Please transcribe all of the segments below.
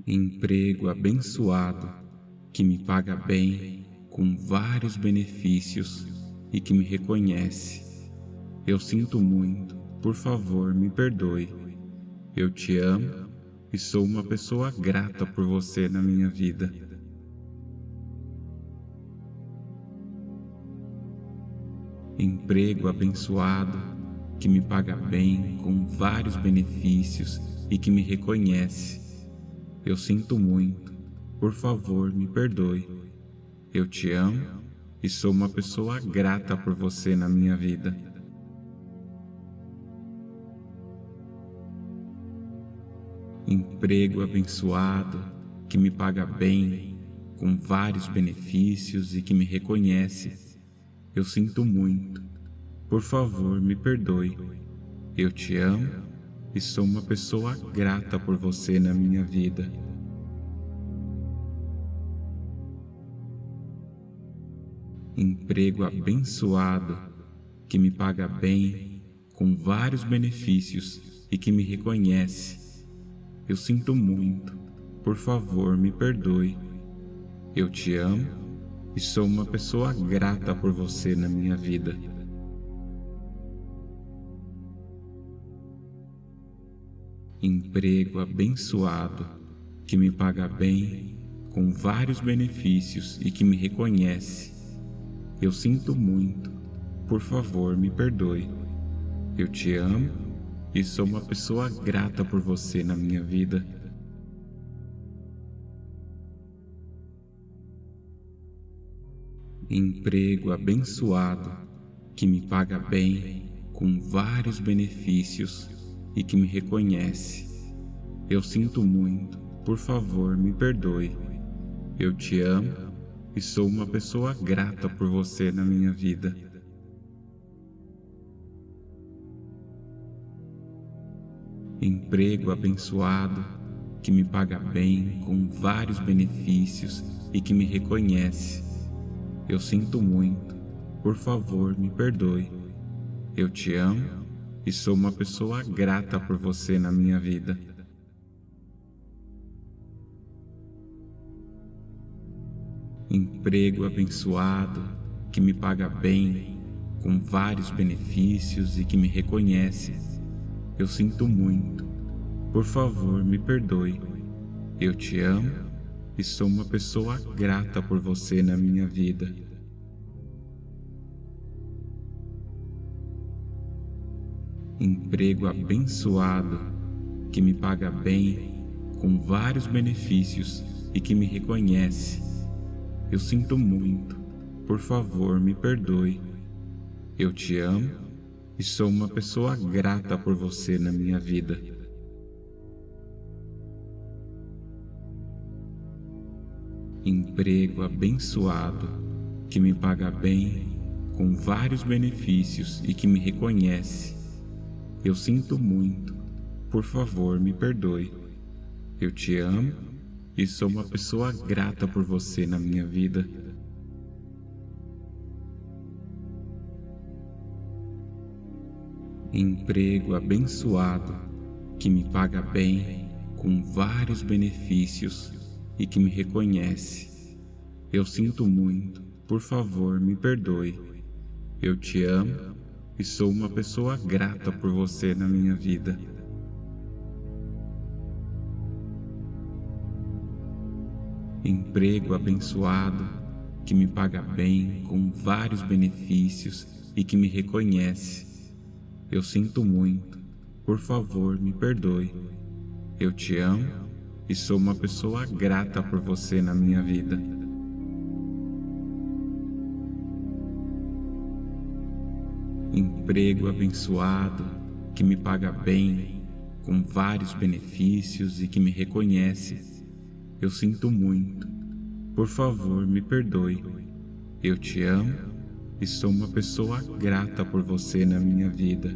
Emprego abençoado que me paga bem com vários benefícios e que me reconhece. Eu sinto muito, por favor, me perdoe. Eu te amo e sou uma pessoa grata por você na minha vida. Emprego abençoado que me paga bem com vários benefícios e que me reconhece. Eu sinto muito, por favor, me perdoe. Eu te amo e sou uma pessoa grata por você na minha vida. Emprego abençoado que me paga bem com vários benefícios e que me reconhece. Eu sinto muito, por favor, me perdoe. Eu te amo e sou uma pessoa grata por você na minha vida. Emprego abençoado que me paga bem com vários benefícios e que me reconhece. Eu sinto muito, por favor, me perdoe. Eu te amo e sou uma pessoa grata por você na minha vida. Emprego abençoado que me paga bem com vários benefícios e que me reconhece. Eu sinto muito, por favor, me perdoe. Eu te amo e sou uma pessoa grata por você na minha vida. Emprego abençoado que me paga bem com vários benefícios e que me reconhece. Eu sinto muito, por favor, me perdoe. Eu te amo e sou uma pessoa grata por você na minha vida. Emprego abençoado que me paga bem com vários benefícios e que me reconhece. Eu sinto muito, por favor, me perdoe. Eu te amo e sou uma pessoa grata por você na minha vida. Emprego abençoado que me paga bem com vários benefícios e que me reconhece. Eu sinto muito, por favor, me perdoe. Eu te amo e sou uma pessoa grata por você na minha vida. Emprego abençoado que me paga bem com vários benefícios e que me reconhece. Eu sinto muito, por favor, me perdoe. Eu te amo e sou uma pessoa grata por você na minha vida. Emprego abençoado que me paga bem com vários benefícios e que me reconhece. Eu sinto muito, por favor, me perdoe. Eu te amo e sou uma pessoa grata por você na minha vida. Emprego abençoado que me paga bem com vários benefícios e que me reconhece. Eu sinto muito, por favor, me perdoe. Eu te amo e sou uma pessoa grata por você na minha vida. Emprego abençoado que me paga bem com vários benefícios e que me reconhece. Eu sinto muito, por favor, me perdoe. Eu te amo e sou uma pessoa grata por você na minha vida. Emprego abençoado que me paga bem com vários benefícios e que me reconhece. Eu sinto muito, por favor, me perdoe. Eu te amo e sou uma pessoa grata por você na minha vida.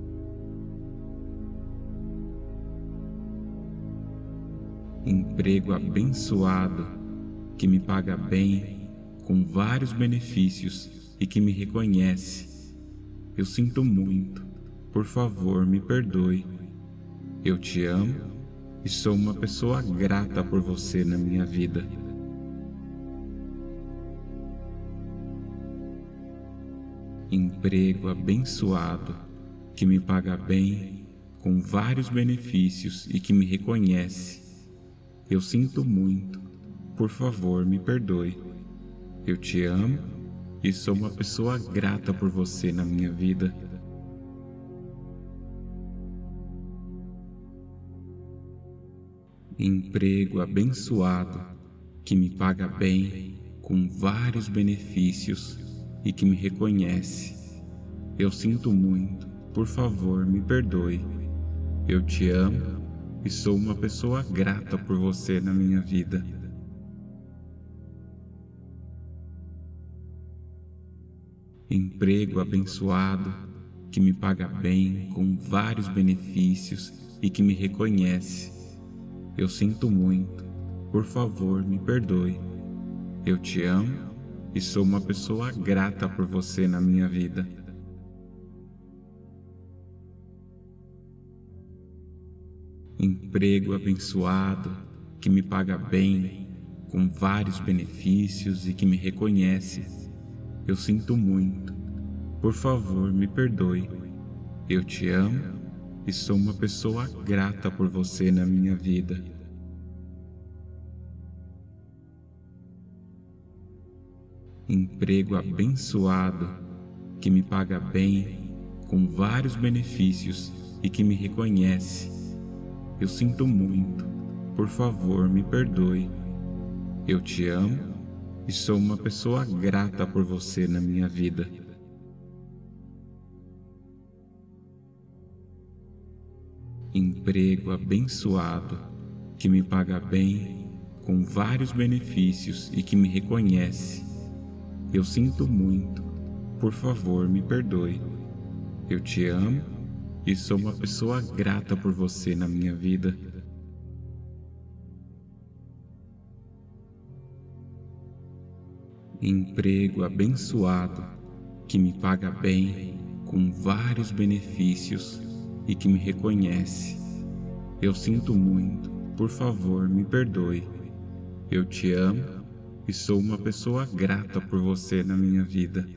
Emprego abençoado que me paga bem com vários benefícios e que me reconhece. Eu sinto muito, por favor, me perdoe. Eu te amo e sou uma pessoa grata por você na minha vida. Emprego abençoado que me paga bem, com vários benefícios e que me reconhece. Eu sinto muito, por favor, me perdoe. Eu te amo e sou uma pessoa grata por você na minha vida. Emprego abençoado que me paga bem, com vários benefícios e que me reconhece. Eu sinto muito, por favor, me perdoe. Eu te amo e sou uma pessoa grata por você na minha vida. Emprego abençoado que me paga bem, com vários benefícios e que me reconhece. Eu sinto muito, por favor, me perdoe. Eu te amo e sou uma pessoa grata por você na minha vida. Emprego abençoado que me paga bem, com vários benefícios e que me reconhece. Eu sinto muito, por favor, me perdoe. Eu te amo e sou uma pessoa grata por você na minha vida. Emprego abençoado que me paga bem, com vários benefícios e que me reconhece. Eu sinto muito, por favor, me perdoe. Eu te amo e sou uma pessoa grata por você na minha vida. Emprego abençoado que me paga bem, com vários benefícios e que me reconhece. Eu sinto muito, por favor, me perdoe. Eu te amo e sou uma pessoa grata por você na minha vida. Emprego abençoado que me paga bem, com vários benefícios e que me reconhece. Eu sinto muito, por favor, me perdoe. Eu te amo e sou uma pessoa grata por você na minha vida.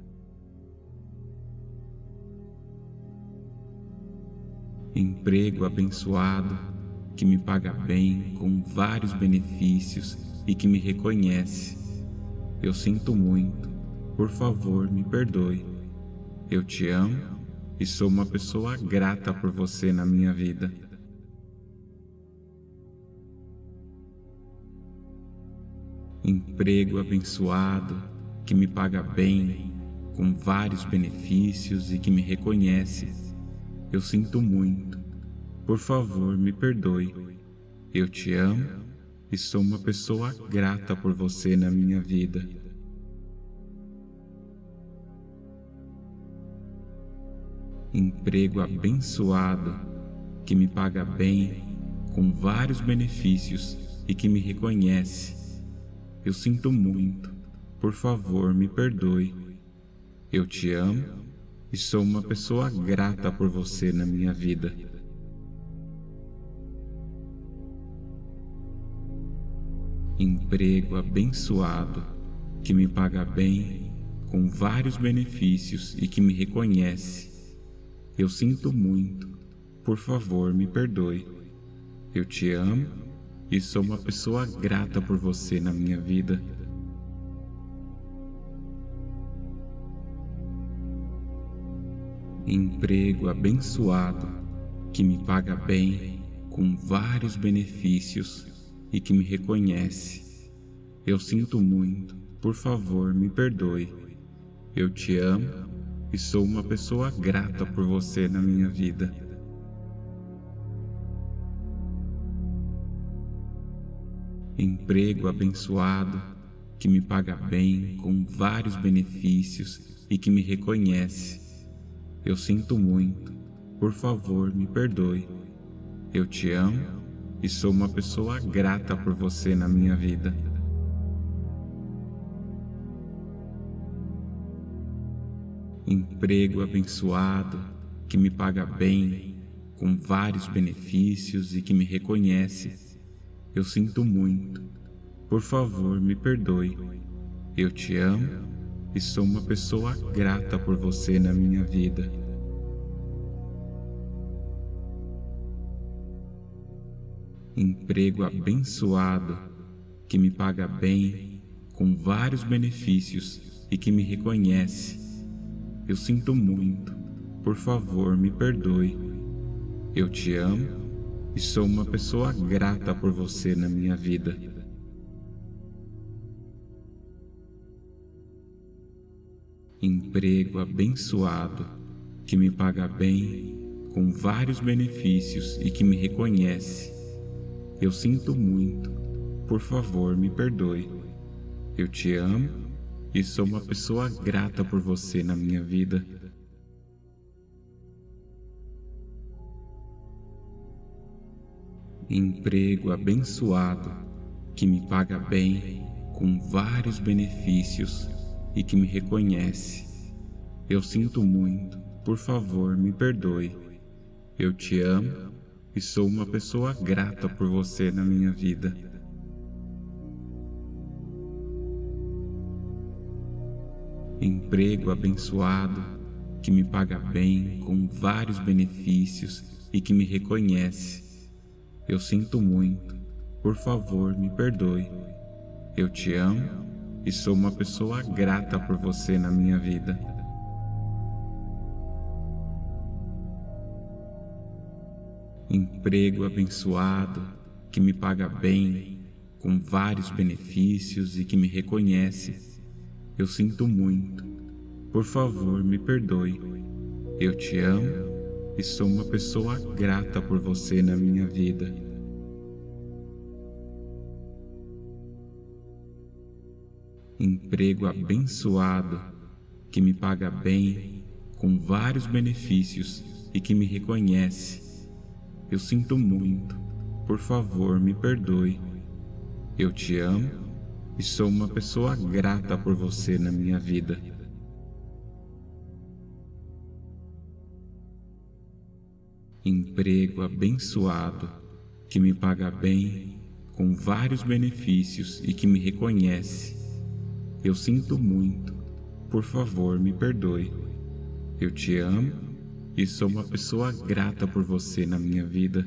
Emprego abençoado que me paga bem, com vários benefícios e que me reconhece. Eu sinto muito, por favor, me perdoe. Eu te amo e sou uma pessoa grata por você na minha vida. Emprego abençoado que me paga bem, com vários benefícios e que me reconhece. Eu sinto muito, por favor, me perdoe. Eu te amo e sou uma pessoa grata por você na minha vida. Emprego abençoado que me paga bem, com vários benefícios e que me reconhece. Eu sinto muito, por favor, me perdoe. Eu te amo e sou uma pessoa grata por você na minha vida. Emprego abençoado que me paga bem, com vários benefícios e que me reconhece. Eu sinto muito, por favor, me perdoe. Eu te amo e sou uma pessoa grata por você na minha vida. Emprego abençoado que me paga bem, com vários benefícios e que me reconhece. Eu sinto muito, por favor, me perdoe. Eu te amo e sou uma pessoa grata por você na minha vida. Emprego abençoado que me paga bem, com vários benefícios e que me reconhece. Eu sinto muito, por favor, me perdoe. Eu te amo e sou uma pessoa grata por você na minha vida. Emprego abençoado que me paga bem, com vários benefícios e que me reconhece. Eu sinto muito. Por favor, me perdoe. Eu te amo e sou uma pessoa grata por você na minha vida. Emprego abençoado, que me paga bem, com vários benefícios e que me reconhece. Eu sinto muito. Por favor, me perdoe. Eu te amo e sou uma pessoa grata por você na minha vida. Emprego abençoado, que me paga bem, com vários benefícios e que me reconhece. Eu sinto muito. Por favor, me perdoe. Eu te amo e sou uma pessoa grata por você na minha vida. Emprego abençoado, que me paga bem, com vários benefícios e que me reconhece. Eu sinto muito. Por favor, me perdoe. Eu te amo e sou uma pessoa grata por você na minha vida. Emprego abençoado, que me paga bem, com vários benefícios e que me reconhece. Eu sinto muito. Por favor, me perdoe. Eu te amo e sou uma pessoa grata por você na minha vida. Emprego abençoado, que me paga bem, com vários benefícios e que me reconhece. Eu sinto muito. Por favor, me perdoe. Eu te amo e sou uma pessoa grata por você na minha vida. Emprego abençoado, que me paga bem, com vários benefícios e que me reconhece. Eu sinto muito. Por favor, me perdoe. Eu te amo e sou uma pessoa grata por você na minha vida. Emprego abençoado, que me paga bem, com vários benefícios e que me reconhece. Eu sinto muito. Por favor, me perdoe. Eu te amo e sou uma pessoa grata por você na minha vida.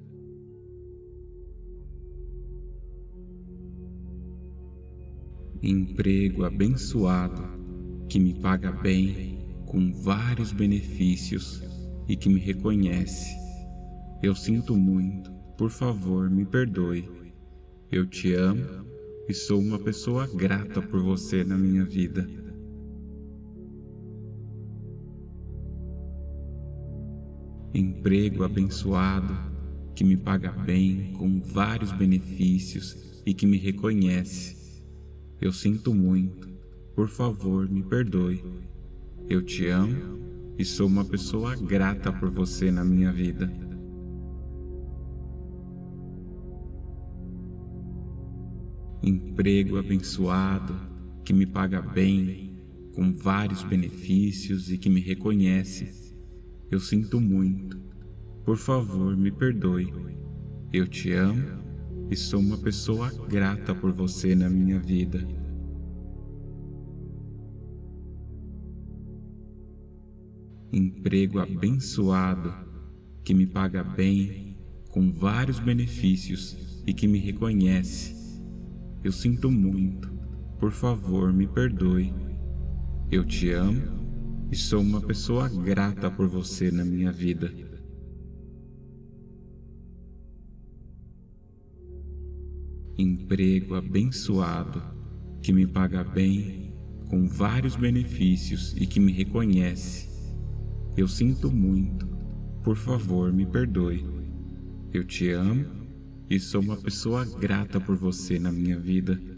Emprego abençoado, que me paga bem, com vários benefícios e que me reconhece. Eu sinto muito. Por favor, me perdoe. Eu te amo e sou uma pessoa grata por você na minha vida. Emprego abençoado, que me paga bem, com vários benefícios e que me reconhece. Eu sinto muito. Por favor, me perdoe. Eu te amo e sou uma pessoa grata por você na minha vida. Emprego abençoado, que me paga bem, com vários benefícios e que me reconhece. Eu sinto muito. Por favor, me perdoe. Eu te amo e sou uma pessoa grata por você na minha vida. Emprego abençoado, que me paga bem, com vários benefícios e que me reconhece. Eu sinto muito. Por favor, me perdoe. Eu te amo e sou uma pessoa grata por você na minha vida. Emprego abençoado, que me paga bem, com vários benefícios e que me reconhece. Eu sinto muito. Por favor, me perdoe. Eu te amo e sou uma pessoa grata por você na minha vida.